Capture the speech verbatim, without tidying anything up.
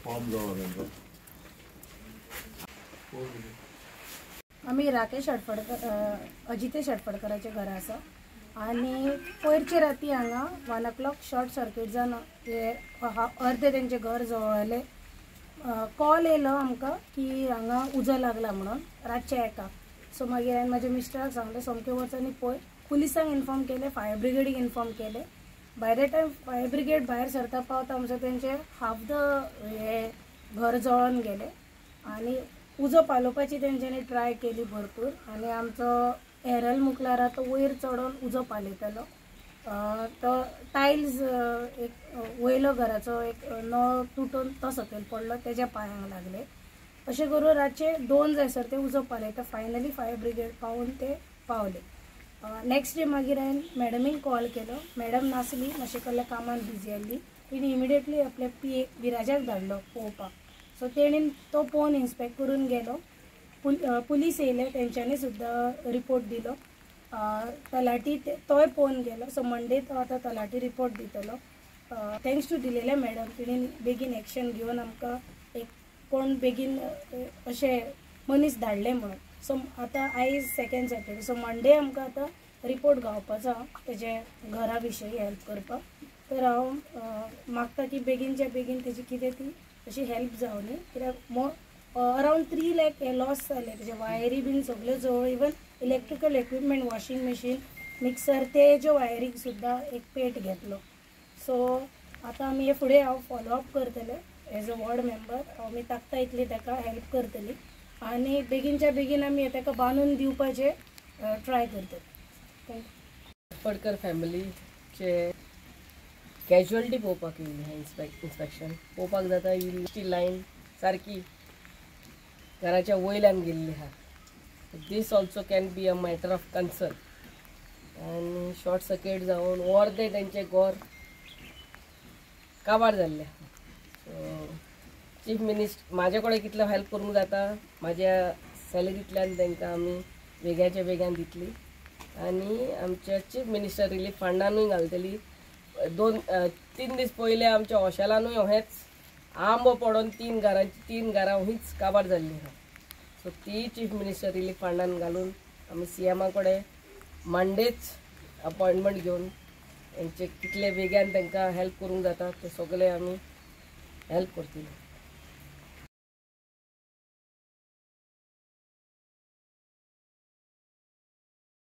Form जावं आम्ही राकेश षटफडकर अजिते षटफडकराचे घर आसा आणि पयरचे राती हांगा one o'clock short circuit जावन हे अर्धे तेंचे घर जळयले। कॉल येयलो आमकां की हांगा उजो लागला म्हणून रातचे एकाक। सो मागीर हांवें म्हाज्या मिस्टराक सांगलें सोमके वच आनी पळय। पुलिसांक इन्फॉर्म केलें, फायर ब्रिगेडीक इन्फॉर्म केलें। By the time fire brigade भायर सरता पावता आमचे तेंचे हाफ द हे घर जळोन गेलें आनी उजो पालोवपाची तेंच्यांनी ट्राय केली भरपूर आनी आमचो एरल मुखलारा तो वयर चढोन उजो पालयतालो। तो टायल्स एक वयलो घराचो एक नळ तुटून तो सकयल पडलो, तेज्या पांयांक लागले। अशें करून रातचे दोन जायसर ते उजो पालयता फायनली फायर ब्रिगेड पावून ते पावले। नेक्स्ट डे मागीर हांवें मॅडमीक कॉल केलो। मॅडम नासली, मातशें कसल्या कामान बिजी आसली। तिणी इमिडिएटली आपल्या पी ए विराजाक धाडलो पळोवपाक। सो तेणीन तो पळोवन इन्स्पेक्ट करून गेलो। पुल पुलीस येयले, तेंच्यांनी सुद्दां रिपोर्ट दिलो। तलाटी तोय पळोवन गेलो। सो मंडे तो आतां तलाटी रिपोर्ट दितलो। थँक्स टू दिलेले मॅडम, तिणेन बेगीन एक्शन घेवन आमकां एक कोण बेगीन अशें मनीस धाडले म्हणून। सो आतां आयज सेकेंड सॅटर्डे, सो मंडे आमकां आतां रिपोर्ट गावपाचो तेजे घरा विशयी हेल्प करपाक। तर हांव मागता की बेगीनच्या बेगीन तेजी कितें ती अशी हेल्प जावनी, कित्याक मो अरावंड थ्री लॅक हे लॉस जाले। तेजे वायरी बीन सगळ्यो जवळ, even electrical equipment washing machine mixer तेज्यो वायरीक सुद्दां एक पेट घेतलो। सो आतां आमी हे फुडें हांव फॉलो अप करतले एज अ वॉर्ड मेंबर। आमी ताकता इतली ताका हेल्प करतली आनी बेगीनच्या बेगीन आमी ताका बांदून दिवपाचे ट्राय करतली। थँक्यू। फडकर फॅमिलीचे कॅज्युअलिटी पळोवपाक येयली हे इन्स्पेक्ट इन्स्पेक्शन पळोवपाक जाता। ही लायन सारकी घराच्या वयल्यान गेल्ली आहा। This also can be a matter of concern. आनी शॉर्ट सर्किट जावन अर्दे तेंचे घर काबार जाल्ले आहा। सो चीफ मिनिस्टर म्हाजे कडेन कितलो हेल्प करूंक जाता म्हाज्या सॅलरींतल्यान तांकां आमी वेगळ्याच्या वेगळ्यान दितली आनी आमच्या चीफ मिनिस्टर रिलीफ फंडानूय घालतली। दोन तीन दीस पयले आमच्या हॉस्टेलानूय अहेंच आंबो पडोन तीन घरांची तीन घरां हीच काबार जाल्ली आहा। सो ती चीफ मिनिस्टर रिलीफ फंडान घालून आमी सी एमा कडेन मंडेच अपॉयंटमेंट घेवन तेंचे कितले वेग्यान तांकां हेल्प करूंक जाता ते सगळे आमी हेल्प करतली।